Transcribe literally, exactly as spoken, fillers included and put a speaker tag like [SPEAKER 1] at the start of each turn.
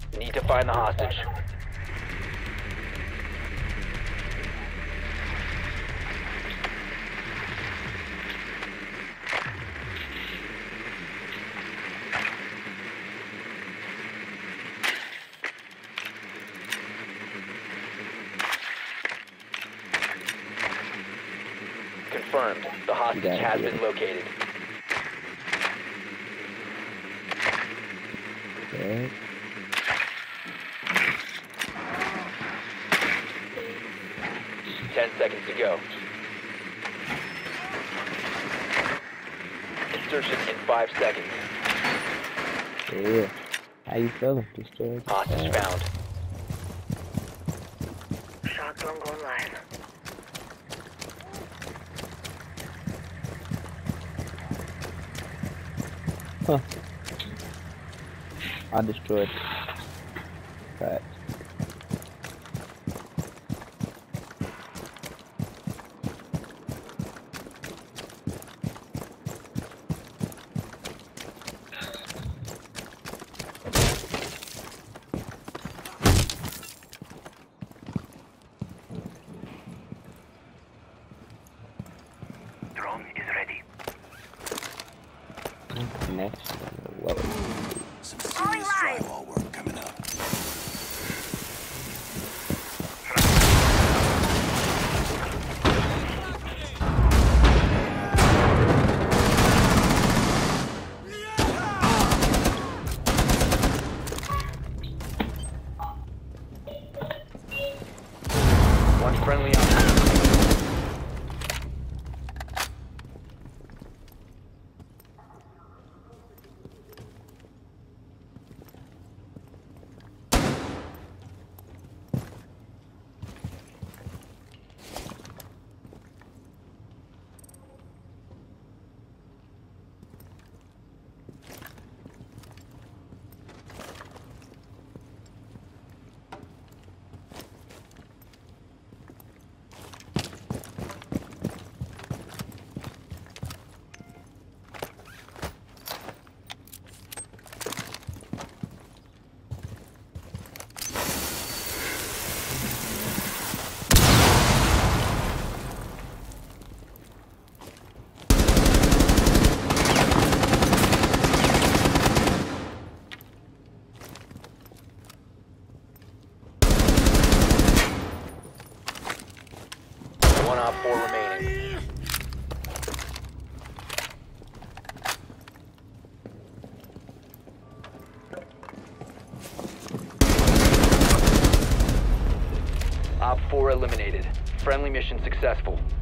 [SPEAKER 1] Need to find the hostage. Confirmed. The hostage has been located.
[SPEAKER 2] Okay.
[SPEAKER 1] Ten seconds to go. Insertion in five seconds.
[SPEAKER 2] Yeah. How you feeling? Destroyed.
[SPEAKER 1] Hostage found.
[SPEAKER 3] Shock drone going live.
[SPEAKER 2] Huh. I destroyed. Right.
[SPEAKER 3] Drone is ready.
[SPEAKER 2] Next. What?
[SPEAKER 4] Some serious drywall work coming up.
[SPEAKER 1] One friendly operator. One op four remaining. Op four eliminated. Friendly mission successful.